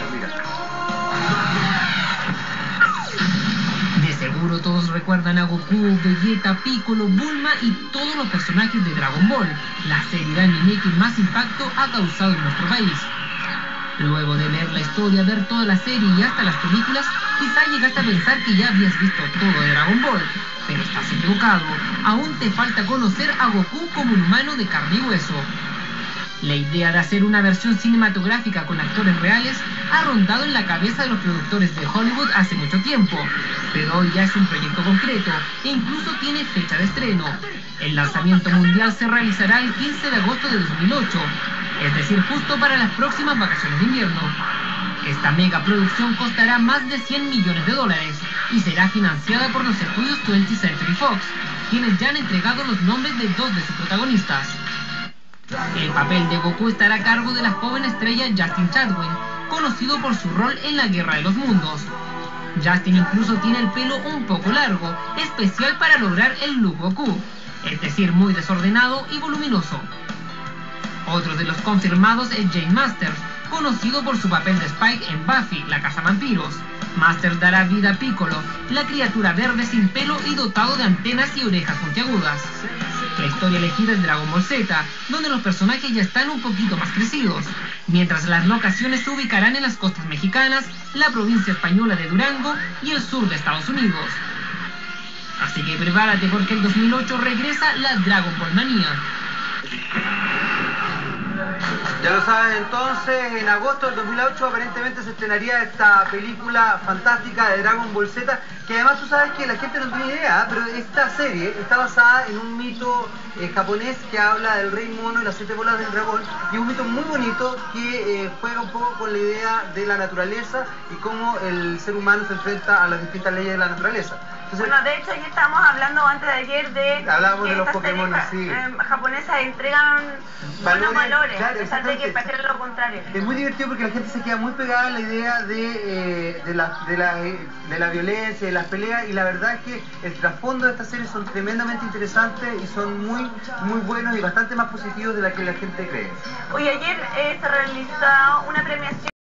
Mira. De seguro todos recuerdan a Goku, Vegeta, Piccolo, Bulma y todos los personajes de Dragon Ball, la serie de anime que más impacto ha causado en nuestro país. Luego de leer la historia, ver toda la serie y hasta las películas, quizá llegaste a pensar que ya habías visto todo de Dragon Ball, pero estás equivocado. Aún te falta conocer a Goku como un humano de carne y hueso. La idea de hacer una versión cinematográfica con actores reales ha rondado en la cabeza de los productores de Hollywood hace mucho tiempo, pero hoy ya es un proyecto concreto e incluso tiene fecha de estreno. El lanzamiento mundial se realizará el 15 de agosto de 2008, es decir, justo para las próximas vacaciones de invierno. Esta mega producción costará más de 100 millones de dólares y será financiada por los estudios 20th Century Fox, quienes ya han entregado los nombres de dos de sus protagonistas. El papel de Goku estará a cargo de la joven estrella Justin Chatwin, conocido por su rol en la Guerra de los Mundos. Justin incluso tiene el pelo un poco largo, especial para lograr el look Goku, es decir, muy desordenado y voluminoso. Otro de los confirmados es Jane Masters, conocido por su papel de Spike en Buffy, la cazavampiros. Masters dará vida a Piccolo, la criatura verde sin pelo y dotado de antenas y orejas puntiagudas. La historia elegida es Dragon Ball Z, donde los personajes ya están un poquito más crecidos, mientras las locaciones se ubicarán en las costas mexicanas, la provincia española de Durango y el sur de Estados Unidos. Así que prepárate porque el 2008 regresa la Dragon Ball manía. Ya lo saben, entonces, en agosto del 2008 aparentemente se estrenaría esta película fantástica de Dragon Ball Z, que además tú sabes que la gente no tiene idea, pero esta serie está basada en un mito japonés que habla del rey mono y las 7 bolas del dragón, y es un mito muy bonito que juega un poco con la idea de la naturaleza y cómo el ser humano se enfrenta a las distintas leyes de la naturaleza. Entonces, bueno, de hecho ya estábamos hablando antes de ayer de hablábamos que de los estas Pokémon, series sí, japonesas entregan buenos valores, claro, a pesar de que pareciera lo contrario. Es muy divertido porque la gente se queda muy pegada a la idea de la violencia, de las peleas, y la verdad es que el trasfondo de estas series son tremendamente interesantes y son muy buenos y bastante más positivos de la que la gente cree. Hoy ayer se realizó una premiación